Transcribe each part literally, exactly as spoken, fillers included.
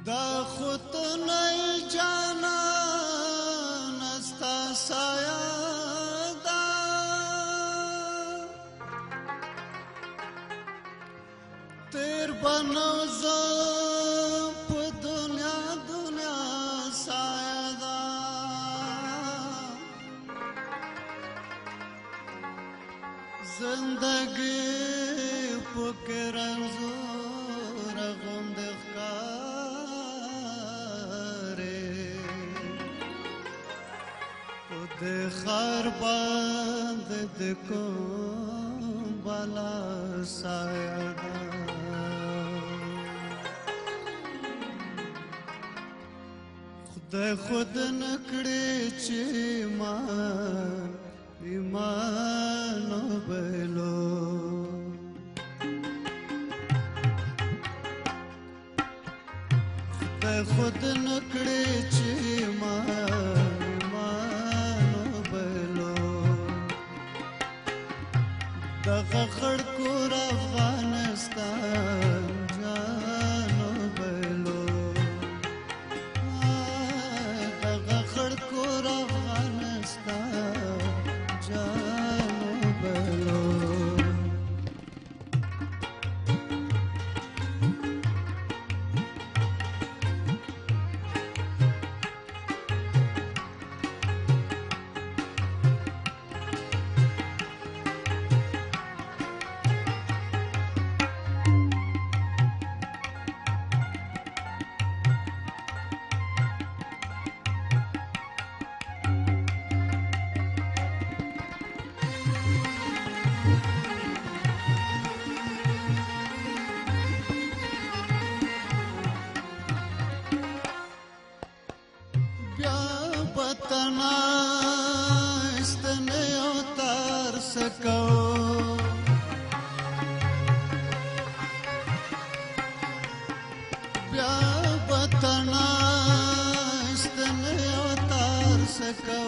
دا خود نئی جانا نستا سایا دا تیر بنوزا پا دنیا دنیا سایا دا زندگی پکی رنزور غند د خار باندې د کوم بالا سایه ده خدای خود نکړي چې ایمان ایمان وبلو خدای خود نکړي چې ایمان دغه خړکور افغانستان جانو بلو دغه خړکور افغانستان جانو بلو تنا استنے اتار سکو بیا بتنا استنے اتار سکو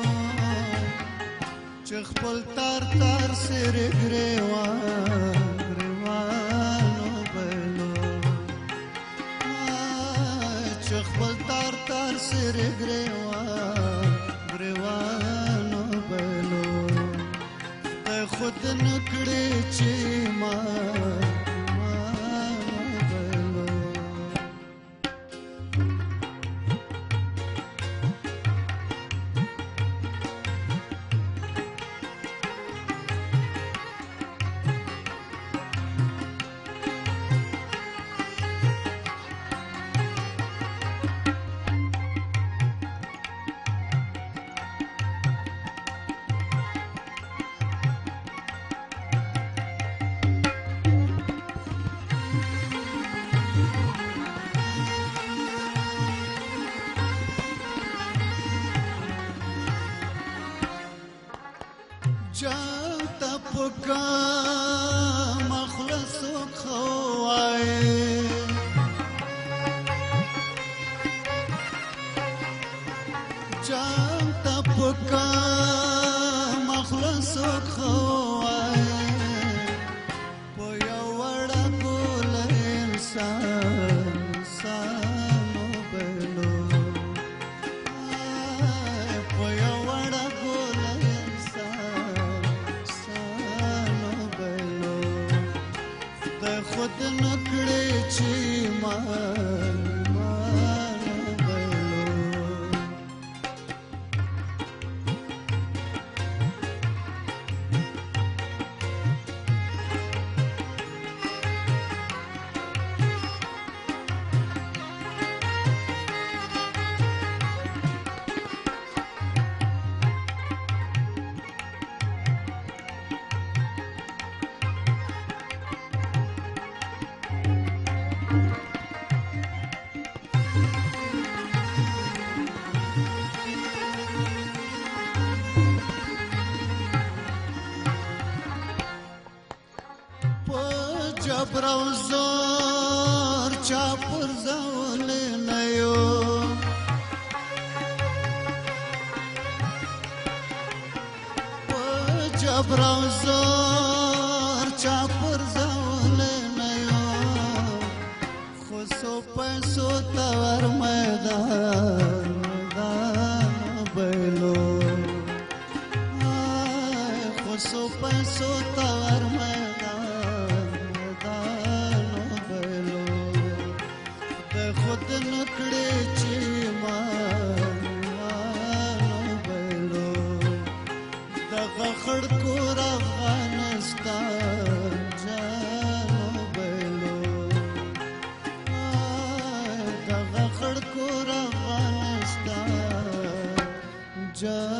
چخ پل تار تار سر گریوان گریوانو بلو چخ پل تار تار سر گریوان گریوانو بلو ته خود نکړې چې ایمان ایمان بلو جان تپکا مخلص خوائے جان تپکا مخلص خوائے پویا وڑا گول انسان انسانو بلو پویا وڑا گول خود نکړې چې ایمان ایمان بلو جبر او زور چا پر زول نه یو جبر او زور چا پر زول نه یو خو سو پیسو تور جان